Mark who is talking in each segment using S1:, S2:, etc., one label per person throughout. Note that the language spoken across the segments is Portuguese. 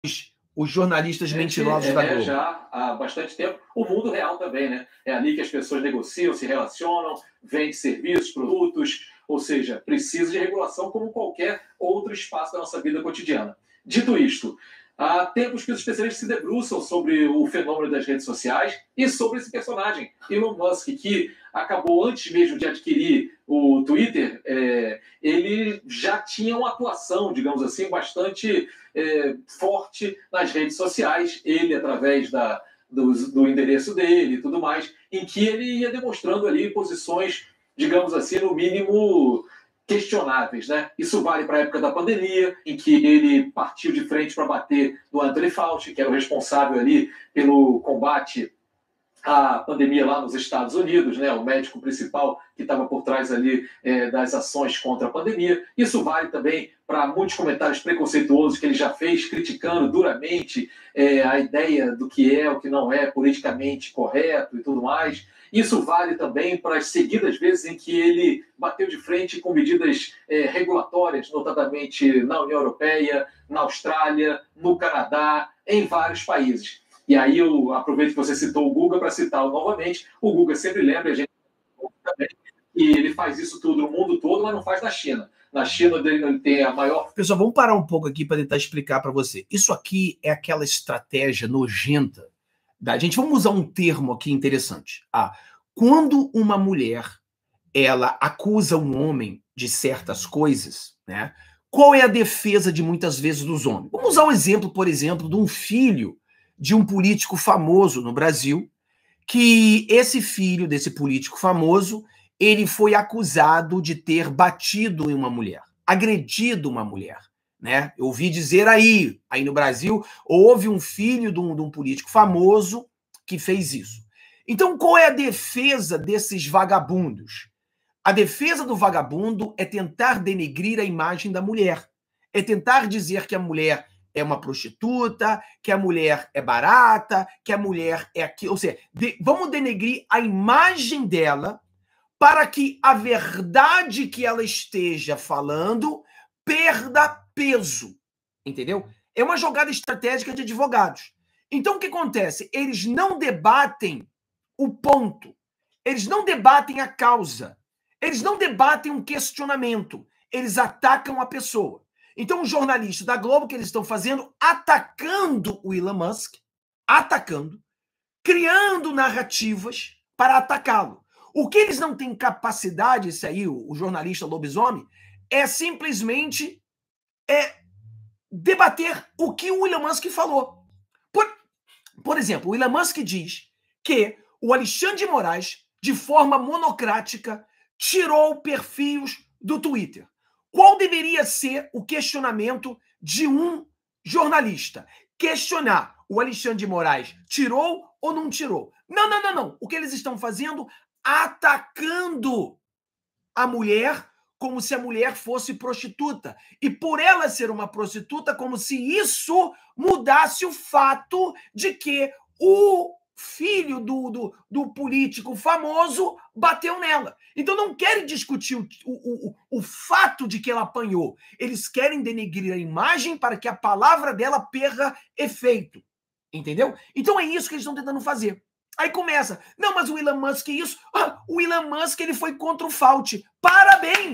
S1: os jornalistas mentirosos da Globo?
S2: Já há bastante tempo. O mundo real também, né? É ali que as pessoas negociam, se relacionam, vendem serviços, produtos, ou seja, precisa de regulação como qualquer outro espaço da nossa vida cotidiana. Dito isto, há tempos que os especialistas se debruçam sobre o fenômeno das redes sociais e sobre esse personagem, Elon Musk, que acabou, antes mesmo de adquirir o Twitter, ele já tinha uma atuação, digamos assim, bastante forte nas redes sociais, ele através do endereço dele e tudo mais, em que ele ia demonstrando ali posições, digamos assim, no mínimo questionáveis, né? Isso vale para a época da pandemia, em que ele partiu de frente para bater no Anthony Fauci, que era o responsável ali pelo combate à pandemia lá nos Estados Unidos, né? O médico principal que estava por trás ali das ações contra a pandemia. Isso vale também para muitos comentários preconceituosos que ele já fez, criticando duramente a ideia do que é, o que não é politicamente correto e tudo mais. Isso vale também para as seguidas vezes em que ele bateu de frente com medidas regulatórias, notadamente na União Europeia, na Austrália, no Canadá, em vários países. E aí eu aproveito que você citou o Guga para citá-lo novamente. O Guga sempre lembra a gente também que ele faz isso tudo no mundo todo, mas não faz na China. Na China ele tem a maior...
S1: Pessoal, vamos parar um pouco aqui para tentar explicar para você. Isso aqui é aquela estratégia nojenta da gente. Vamos usar um termo aqui interessante. Quando uma mulher ela acusa um homem de certas coisas, né? Qual é a defesa de muitas vezes dos homens? Vamos usar um exemplo, por exemplo, de um filho de um político famoso no Brasil, que esse filho desse político famoso, ele foi acusado de ter batido em uma mulher, agredido uma mulher, né? Eu ouvi dizer aí no Brasil, houve um filho de um político famoso que fez isso. Então, qual é a defesa desses vagabundos? A defesa do vagabundo é tentar denegrir a imagem da mulher, é tentar dizer que a mulher é uma prostituta, que a mulher é barata, que a mulher é aquilo. Ou seja, vamos denegrir a imagem dela para que a verdade que ela esteja falando perda peso. Entendeu? É uma jogada estratégica de advogados. Então, o que acontece? Eles não debatem o ponto. Eles não debatem a causa. Eles não debatem um questionamento. Eles atacam a pessoa. Então, os jornalistas da Globo, que eles estão fazendo, atacando o Elon Musk, criando narrativas para atacá-lo. O que eles não têm capacidade, isso aí, o jornalista lobisomem, é simplesmente debater o que o Elon Musk falou. Por exemplo, o Elon Musk diz que o Alexandre de Moraes, de forma monocrática, tirou perfis do Twitter. Qual deveria ser o questionamento de um jornalista? Questionar: o Alexandre de Moraes tirou ou não tirou? Não. O que eles estão fazendo? Atacando a mulher como se a mulher fosse prostituta. E por ela ser uma prostituta, como se isso mudasse o fato de que o filho do político famoso bateu nela. Então não querem discutir o fato de que ela apanhou. Eles querem denegrir a imagem para que a palavra dela perca efeito. Entendeu? Então é isso que eles estão tentando fazer. Aí começa, não, mas o Elon Musk é isso. O Elon Musk ele foi contra o Fauci. Parabéns!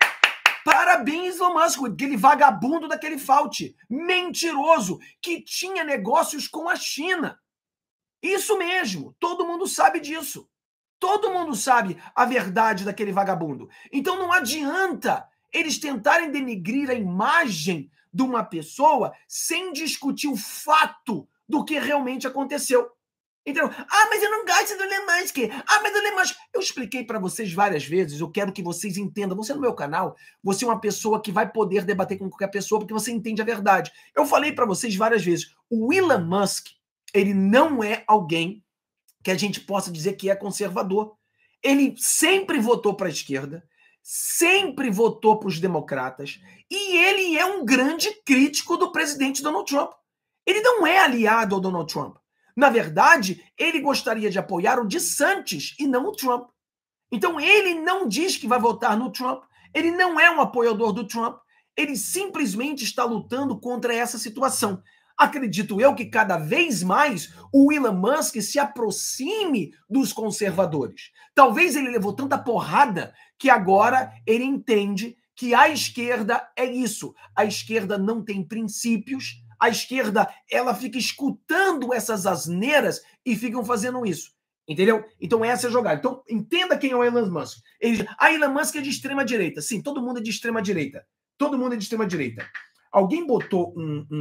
S1: Parabéns, Elon Musk, aquele vagabundo daquele Fauci, mentiroso, que tinha negócios com a China. Isso mesmo, todo mundo sabe disso. Todo mundo sabe a verdade daquele vagabundo. Então não adianta eles tentarem denegrir a imagem de uma pessoa sem discutir o fato do que realmente aconteceu. Entendeu? Mas eu não gosto do Elon Musk. Mas o Elon Musk... Eu expliquei para vocês várias vezes, eu quero que vocês entendam. Você no meu canal, você é uma pessoa que vai poder debater com qualquer pessoa porque você entende a verdade. Eu falei para vocês várias vezes, o Elon Musk, ele não é alguém que a gente possa dizer que é conservador. Ele sempre votou para a esquerda, sempre votou para os democratas, e ele é um grande crítico do presidente Donald Trump. Ele não é aliado ao Donald Trump. Na verdade, ele gostaria de apoiar o DeSantis e não o Trump. Então, ele não diz que vai votar no Trump, ele não é um apoiador do Trump, ele simplesmente está lutando contra essa situação. acredito eu que cada vez mais o Elon Musk se aproxime dos conservadores. Talvez ele levou tanta porrada que agora ele entende que a esquerda é isso. A esquerda não tem princípios, a esquerda ela fica escutando essas asneiras e ficam fazendo isso. Entendeu? Então essa é a jogada. Então entenda quem é o Elon Musk. Elon Musk é de extrema direita. Sim, todo mundo é de extrema direita. Todo mundo é de extrema direita. Alguém botou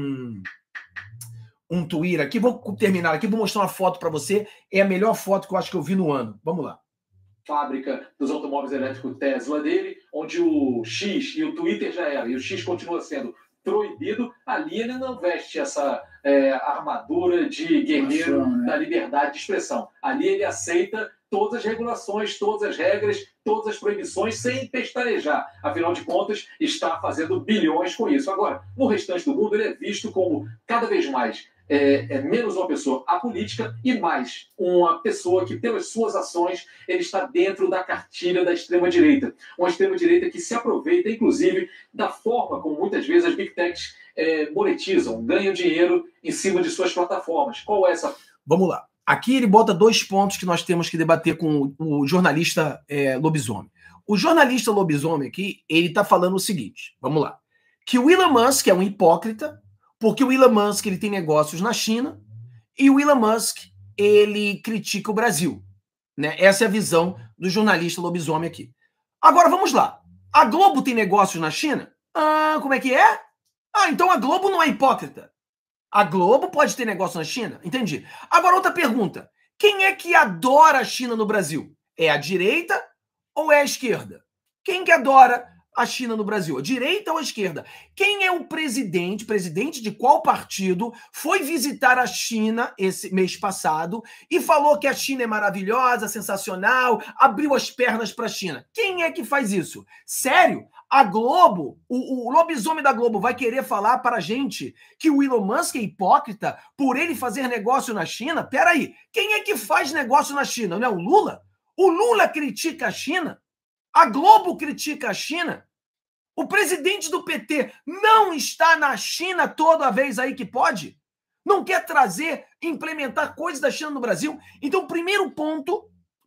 S1: um Twitter aqui. Vou terminar aqui, vou mostrar uma foto para você. É a melhor foto que eu acho que eu vi no ano. Vamos lá.
S2: Fábrica dos automóveis elétricos Tesla dele, onde o X e o Twitter já era, e o X continua sendo proibido, ali ele não veste essa armadura de guerreiro da liberdade de expressão. Ali ele aceita todas as regulações, todas as regras, todas as proibições, sem pestanejar. Afinal de contas, está fazendo bilhões com isso. Agora, no restante do mundo, ele é visto como cada vez mais menos uma pessoa apolítica e mais uma pessoa que, pelas suas ações, ele está dentro da cartilha da extrema-direita. Uma extrema-direita que se aproveita, inclusive, da forma como muitas vezes as Big Techs monetizam, ganham dinheiro em cima de suas plataformas. Qual é essa?
S1: Vamos lá. Aqui ele bota 2 pontos que nós temos que debater com o jornalista Lobisomem. O jornalista Lobisomem aqui, ele está falando o seguinte, vamos lá, que o Elon Musk é um hipócrita, porque o Elon Musk ele tem negócios na China e o Elon Musk ele critica o Brasil. Né? Essa é a visão do jornalista Lobisomem aqui. Agora vamos lá. A Globo tem negócios na China? Como é que é? Então a Globo não é hipócrita. A Globo pode ter negócio na China? Entendi. Agora outra pergunta. Quem é que adora a China no Brasil? É a direita ou é a esquerda? Quem que adora a China no Brasil? A direita ou a esquerda? Quem é o presidente de qual partido foi visitar a China esse mês passado e falou que a China é maravilhosa, sensacional, abriu as pernas para a China? Quem é que faz isso? Sério? A Globo, o lobisomem da Globo vai querer falar para a gente que o Elon Musk é hipócrita por ele fazer negócio na China? Peraí, quem é que faz negócio na China? Não é o Lula? O Lula critica a China? A Globo critica a China? O presidente do PT não está na China toda vez aí que pode? Não quer trazer, implementar coisas da China no Brasil? Então, o primeiro ponto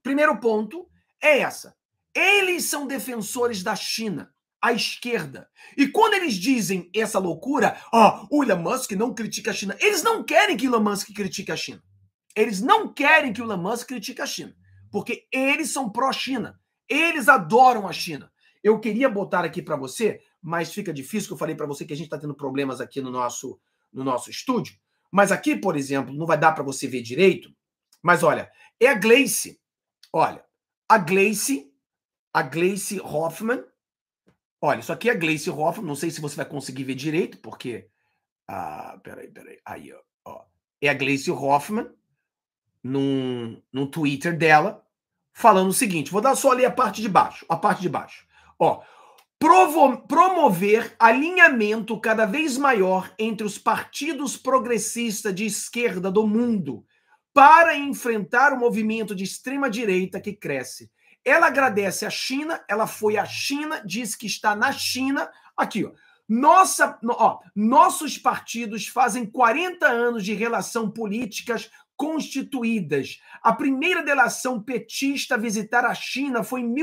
S1: é essa. Eles são defensores da China, a esquerda. E quando eles dizem essa loucura, o Elon Musk não critica a China, eles não querem que Elon Musk critique a China. Eles não querem que o Elon Musk critique a China, porque eles são pró-China. Eles adoram a China. Eu queria botar aqui para você, mas fica difícil, que eu falei para você que a gente está tendo problemas aqui no nosso estúdio. Mas aqui, por exemplo, não vai dar para você ver direito. Mas olha, é a Gleice. Olha, a Gleice Hoffmann. Olha, isso aqui é a Gleice Hoffmann. Não sei se você vai conseguir ver direito, porque... peraí. Aí, ó. É a Gleice Hoffmann num Twitter dela, falando o seguinte, vou dar só ali a parte de baixo. Ó, promover alinhamento cada vez maior entre os partidos progressistas de esquerda do mundo para enfrentar o movimento de extrema-direita que cresce. Ela agradece a China, ela foi à China, diz que está na China. Aqui, ó. Nossos partidos fazem 40 anos de relação políticas constituídas. A primeira delação petista a visitar a China foi em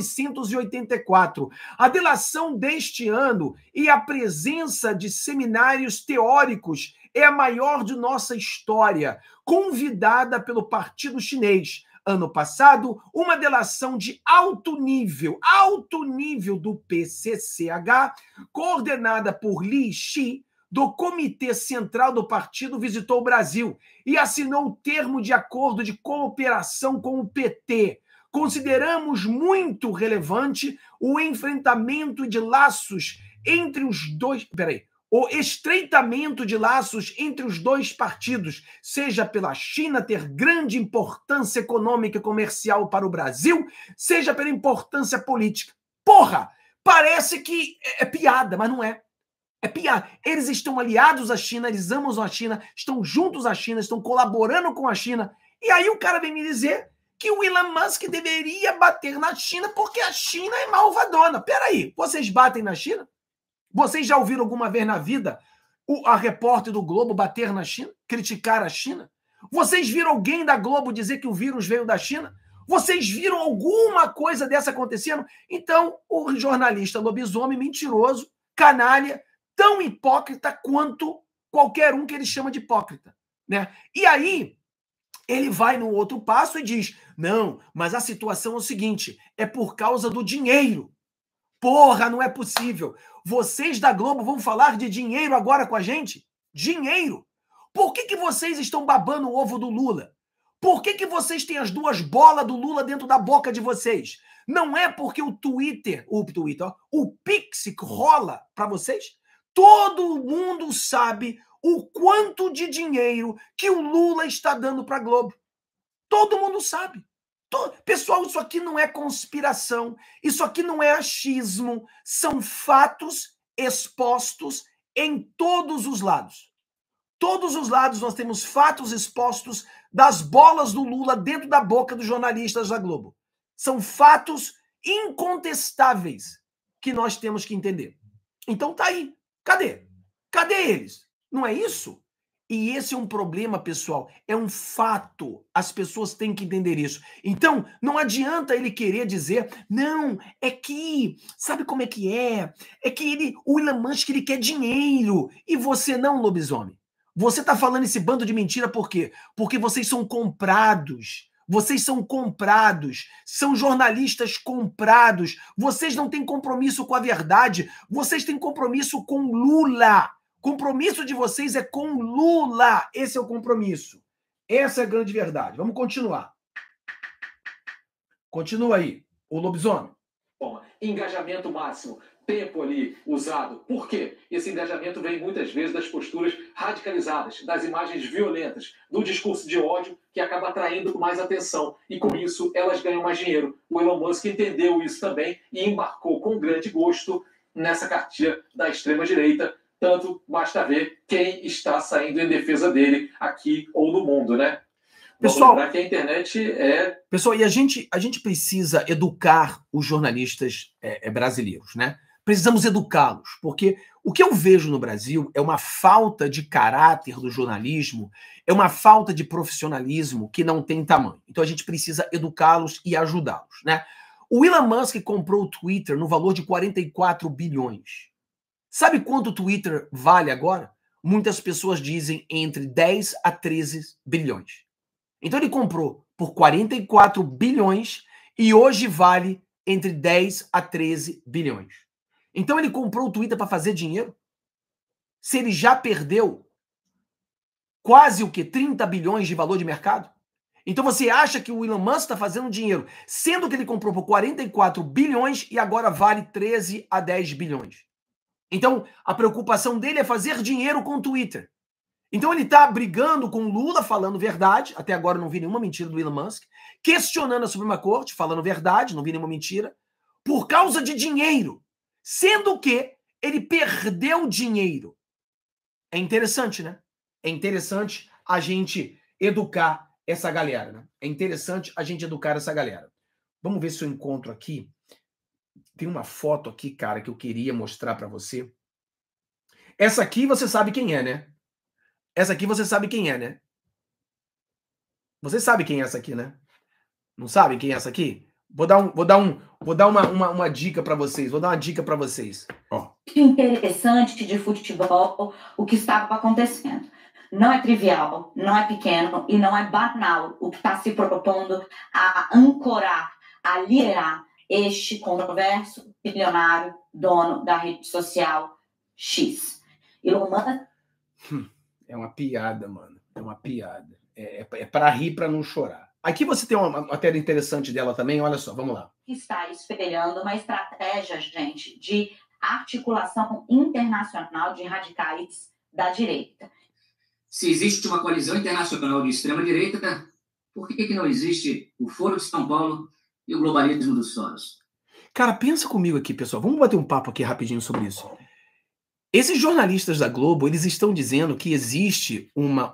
S1: 1984. A delação deste ano e a presença de seminários teóricos é a maior de nossa história, convidada pelo Partido Chinês. Ano passado, uma delação de alto nível do PCCH, coordenada por Li Xi, do Comitê Central do Partido, visitou o Brasil e assinou o termo de acordo de cooperação com o PT. Consideramos muito relevante o enfrentamento de laços entre os dois... o estreitamento de laços entre os dois partidos, seja pela China ter grande importância econômica e comercial para o Brasil, seja pela importância política. Porra! Parece que é piada, mas não é. É piada. Eles estão aliados à China, eles amam a China, estão juntos à China, estão colaborando com a China. E aí o cara vem me dizer que o Elon Musk deveria bater na China porque a China é malvadona. Peraí, vocês batem na China? Vocês já ouviram alguma vez na vida a repórter do Globo bater na China, criticar a China? Vocês viram alguém da Globo dizer que o vírus veio da China? Vocês viram alguma coisa dessa acontecendo? Então, o jornalista lobisomem, mentiroso, canalha, tão hipócrita quanto qualquer um que ele chama de hipócrita, né? E aí, ele vai no outro passo e diz, não, mas a situação é o seguinte, é por causa do dinheiro. Porra, não é possível. Vocês da Globo vão falar de dinheiro agora com a gente? Dinheiro? Por que vocês estão babando o ovo do Lula? Por que vocês têm as duas bolas do Lula dentro da boca de vocês? Não é porque o Pix rola para vocês? Todo mundo sabe o quanto de dinheiro que o Lula está dando para a Globo. Todo mundo sabe. Pessoal, isso aqui não é conspiração, isso aqui não é achismo, são fatos expostos em todos os lados. Todos os lados nós temos fatos expostos das bolas do Lula dentro da boca dos jornalistas da Globo. São fatos incontestáveis que nós temos que entender. Então tá aí. Cadê? Cadê eles? Não é isso? E esse é um problema, pessoal. É um fato. As pessoas têm que entender isso. Então, não adianta ele querer dizer, não, é que, sabe como é que é? É que o Elon Musk, ele quer dinheiro. E você não, lobisomem. Você está falando esse bando de mentira por quê? Porque vocês são comprados. Vocês são comprados. São jornalistas comprados. Vocês não têm compromisso com a verdade. Vocês têm compromisso com Lula. Compromisso de vocês é com Lula. Esse é o compromisso. Essa é a grande verdade. Vamos continuar. Continua aí, o lobisomem.
S2: Bom, engajamento máximo. Tempo ali usado. Por quê? Esse engajamento vem muitas vezes das posturas radicalizadas, das imagens violentas, do discurso de ódio que acaba atraindo mais atenção. E com isso, elas ganham mais dinheiro. O Elon Musk entendeu isso também e embarcou com grande gosto nessa cartilha da extrema-direita. Tanto basta ver quem está saindo em defesa dele aqui ou no mundo, né?
S1: Pessoal,
S2: vamos lembrar que a internet é...
S1: Pessoal, e a gente precisa educar os jornalistas brasileiros, né? Precisamos educá-los, porque o que eu vejo no Brasil é uma falta de caráter do jornalismo, é uma falta de profissionalismo que não tem tamanho. Então a gente precisa educá-los e ajudá-los, né? O Elon Musk comprou o Twitter no valor de 44 bilhões. Sabe quanto o Twitter vale agora? Muitas pessoas dizem entre 10 a 13 bilhões. Então ele comprou por 44 bilhões e hoje vale entre 10 a 13 bilhões. Então ele comprou o Twitter para fazer dinheiro? Se ele já perdeu quase 30 bilhões de valor de mercado? Então você acha que o Elon Musk está fazendo dinheiro, sendo que ele comprou por 44 bilhões e agora vale 13 a 10 bilhões? Então a preocupação dele é fazer dinheiro com o Twitter. Então ele está brigando com o Lula, falando verdade, até agora não vi nenhuma mentira do Elon Musk, questionando a Suprema Corte, falando verdade, não vi nenhuma mentira, por causa de dinheiro, sendo que ele perdeu dinheiro. É interessante, né? É interessante a gente educar essa galera, né? É interessante a gente educar essa galera. Vamos ver se eu encontro aqui. Tem uma foto aqui, cara, que eu queria mostrar para você. Essa aqui você sabe quem é, né? Essa aqui você sabe quem é, né? Você sabe quem é essa aqui, né? Não sabe quem é essa aqui? Vou dar uma dica para vocês. Vou dar uma dica para vocês. Ó.
S3: Interessante de futebol o que estava acontecendo. Não é trivial, não é pequeno e não é banal o que está se propondo a ancorar, a liderar este controverso bilionário dono da rede social X. Elon Musk.
S1: É uma piada, mano. É uma piada. É para rir, para não chorar. Aqui você tem uma matéria interessante dela também. Olha só, vamos lá.
S3: Está espelhando uma estratégia, gente, de articulação internacional de radicais da direita.
S4: Se existe uma coalizão internacional de extrema-direita, por que não existe o Foro de São Paulo e o globalismo dos Soros?
S1: Cara, pensa comigo aqui, pessoal. Vamos bater um papo aqui rapidinho sobre isso. Esses jornalistas da Globo, eles estão dizendo que existe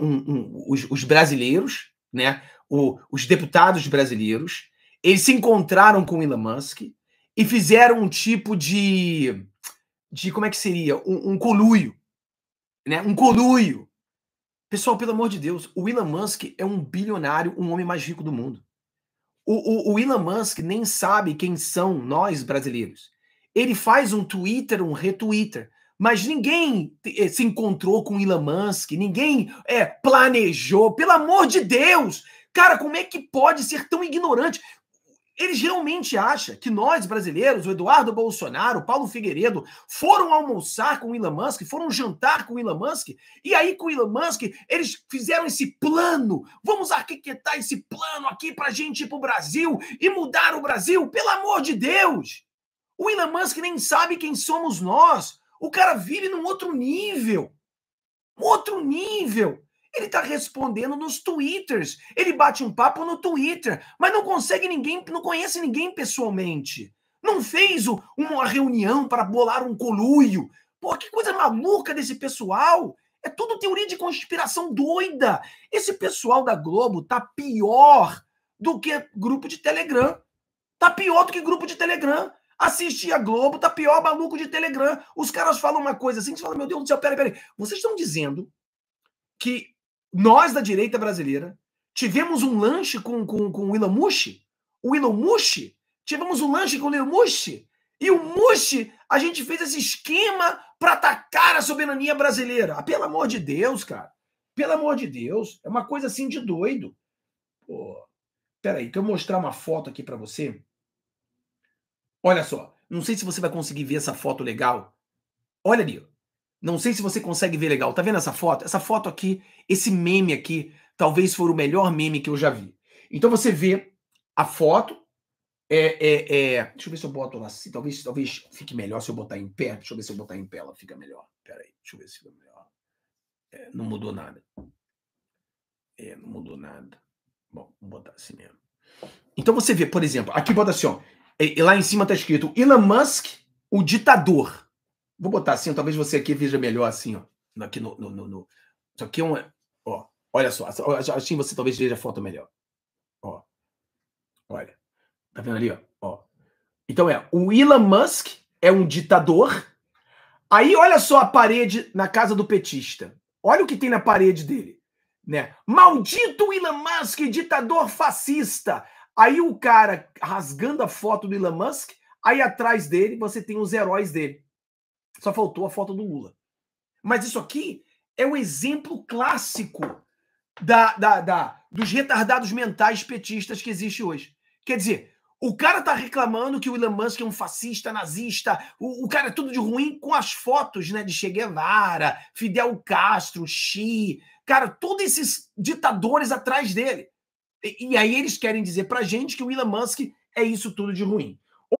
S1: os brasileiros, né, os deputados brasileiros, eles se encontraram com o Elon Musk e fizeram um tipo de como é que seria? Um conluio. né? Um conluio. Pessoal, pelo amor de Deus, o Elon Musk é um bilionário, um homem mais rico do mundo. O Elon Musk nem sabe quem são nós brasileiros. Ele faz um Twitter, um retweeter, mas ninguém se encontrou com o Elon Musk, ninguém planejou. Pelo amor de Deus! Cara, como é que pode ser tão ignorante? Eles realmente acham que nós, brasileiros, o Eduardo Bolsonaro, o Paulo Figueiredo, foram almoçar com o Elon Musk, foram jantar com o Elon Musk, e aí com o Elon Musk, eles fizeram esse plano, vamos arquitetar esse plano aqui pra gente ir pro Brasil e mudar o Brasil? Pelo amor de Deus! O Elon Musk nem sabe quem somos nós. O cara vive num outro nível. Outro nível. Ele está respondendo nos twitters. Ele bate um papo no Twitter, mas não consegue ninguém, não conhece ninguém pessoalmente. Não fez uma reunião para bolar um conluio. Pô, que coisa maluca desse pessoal. É tudo teoria de conspiração doida. Esse pessoal da Globo tá pior do que grupo de Telegram. Tá pior do que grupo de Telegram. Assistir a Globo, tá pior maluco de Telegram. Os caras falam uma coisa assim, que você fala, meu Deus do céu, peraí. Vocês estão dizendo que nós, da direita brasileira, tivemos um lanche com o Elon Musk? O Elon Musk? Tivemos um lanche com o Elon Musk? E o Musk, a gente fez esse esquema para atacar a soberania brasileira. Ah, pelo amor de Deus, cara. Pelo amor de Deus. É uma coisa assim de doido. Pô, peraí, deixa eu mostrar uma foto aqui para você. Olha só. Não sei se você vai conseguir ver essa foto legal. Olha ali, ó. Não sei se você consegue ver legal. Tá vendo essa foto? Essa foto aqui, esse meme aqui, talvez for o melhor meme que eu já vi. Então você vê a foto. Deixa eu ver se eu boto lá assim. Talvez fique melhor se eu botar em pé. Deixa eu ver se eu botar em pé, ela fica melhor. Pera aí, deixa eu ver se fica melhor. Não mudou nada. Não mudou nada. Bom, vou botar assim mesmo. Então você vê, por exemplo, aqui bota assim, ó. Lá em cima tá escrito Elon Musk, o ditador. Vou botar assim, talvez você aqui veja melhor assim, ó. Aqui no. Isso aqui é um. Ó, olha só. Assim você talvez veja a foto melhor. Ó. Olha. Tá vendo ali, ó? Então o Elon Musk é um ditador. Aí olha só a parede na casa do petista. Olha o que tem na parede dele. Né? Maldito Elon Musk, ditador fascista. Aí o cara rasgando a foto do Elon Musk, aí atrás dele você tem os heróis dele. Só faltou a foto do Lula. Mas isso aqui é o exemplo clássico dos retardados mentais petistas que existe hoje. Quer dizer, o cara tá reclamando que o Elon Musk é um fascista, nazista, o cara é tudo de ruim com as fotos, né, de Che Guevara, Fidel Castro, Xi, cara, todos esses ditadores atrás dele. E aí eles querem dizer pra gente que o Elon Musk é isso tudo de ruim.